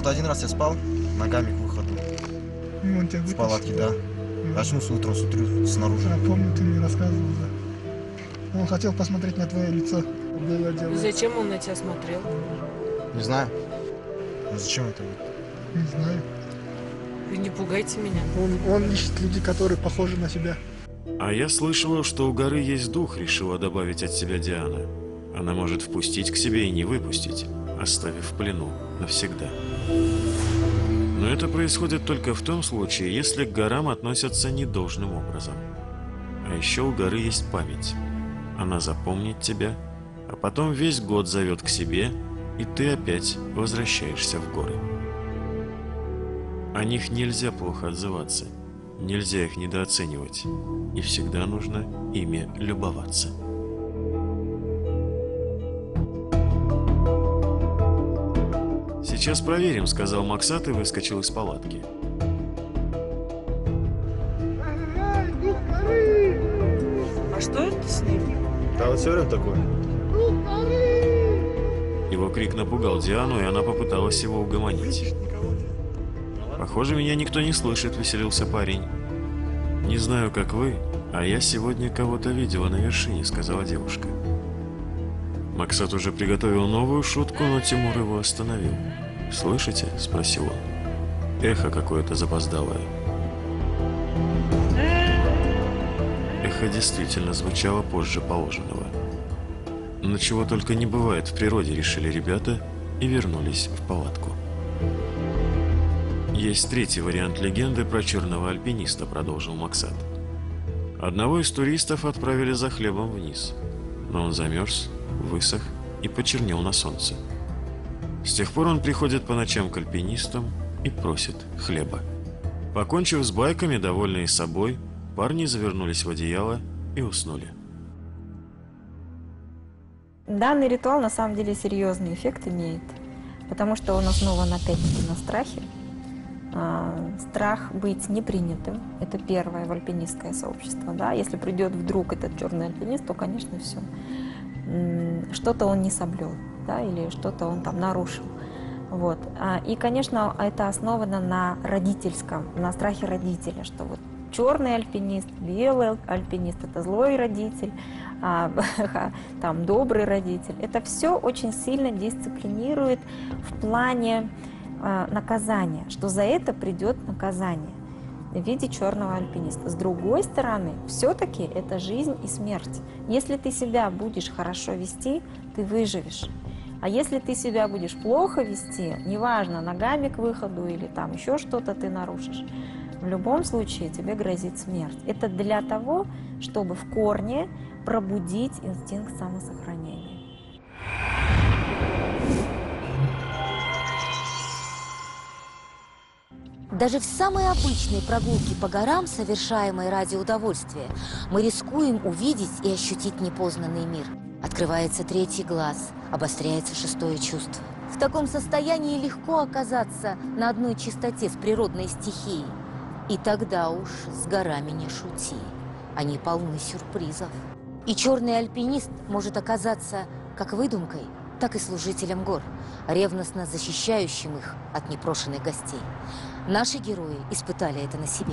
один раз я спал ногами к выходу. И он тебя В вытащил? палатке, да. Очнулся утром, смотрю снаружи. Я помню, ты мне рассказывал, да. Он хотел посмотреть на твое лицо. Было дело. И зачем он на тебя смотрел? Не знаю. Ну зачем это будет? Не знаю. Вы не пугайте меня. Он ищет людей, которые похожи на себя. А я слышала, что у горы есть дух, решила добавить от себя Диана. Она может впустить к себе и не выпустить, оставив в плену навсегда. Но это происходит только в том случае, если к горам относятся недолжным образом. А еще у горы есть память. Она запомнит тебя, а потом весь год зовет к себе, и ты опять возвращаешься в горы. О них нельзя плохо отзываться, нельзя их недооценивать, и всегда нужно ими любоваться. «Сейчас проверим», — сказал Максат и выскочил из палатки. Ай, дух горы! А что это с ним? Да, вот все время такое. Дух горы! Его крик напугал Диану, и она попыталась его угомонить. «Похоже, меня никто не слышит», — веселился парень. «Не знаю, как вы, а я сегодня кого-то видела на вершине», — сказала девушка. Максат уже приготовил новую шутку, но Тимур его остановил. «Слышите?» — спросил он. Эхо какое-то запоздалое. Эхо действительно звучало позже положенного. Но чего только не бывает в природе, решили ребята и вернулись в палатку. «Есть третий вариант легенды про черного альпиниста», — продолжил Максат. Одного из туристов отправили за хлебом вниз, но он замерз, высох и почернел на солнце. С тех пор он приходит по ночам к альпинистам и просит хлеба. Покончив с байками, довольные собой, парни завернулись в одеяло и уснули. Данный ритуал на самом деле серьезный эффект имеет, потому что он основан опять-таки на страхе. Страх быть непринятым – это первое в альпинистское сообщество. Да? Если придет вдруг этот черный альпинист, то, конечно, все. Что-то он не соблюл, да? Или что-то он там нарушил. Вот. И, конечно, это основано на родительском, на страхе родителя, что вот черный альпинист, белый альпинист – это злой родитель, там добрый родитель. Это все очень сильно дисциплинирует в плане наказания, что за это придет наказание в виде черного альпиниста. С другой стороны, все-таки это жизнь и смерть. Если ты себя будешь хорошо вести, ты выживешь. А если ты себя будешь плохо вести, неважно, ногами к выходу или там еще что-то ты нарушишь, в любом случае тебе грозит смерть. Это для того, чтобы в корне пробудить инстинкт самосохранения. Даже в самой обычной прогулке по горам, совершаемой ради удовольствия, мы рискуем увидеть и ощутить непознанный мир. Открывается третий глаз, обостряется шестое чувство. В таком состоянии легко оказаться на одной частоте с природной стихией. И тогда уж с горами не шути. Они полны сюрпризов. И черный альпинист может оказаться как выдумкой, так и служителем гор, ревностно защищающим их от непрошенных гостей. Наши герои испытали это на себе.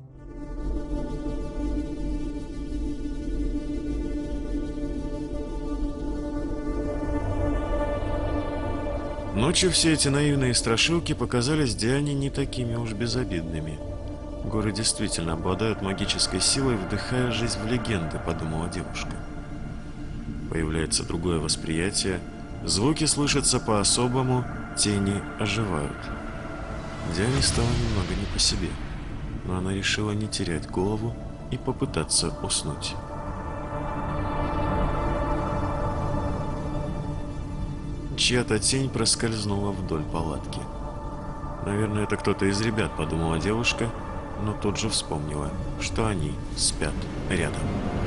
Ночью все эти наивные страшилки показались Диане не такими уж безобидными. Горы действительно обладают магической силой, вдыхая жизнь в легенды, подумала девушка. Появляется другое восприятие, звуки слышатся по-особому, тени оживают. Диане стало немного не по себе, но она решила не терять голову и попытаться уснуть. Чья-то тень проскользнула вдоль палатки. «Наверное, это кто-то из ребят», — подумала девушка, но тут же вспомнила, что они спят рядом.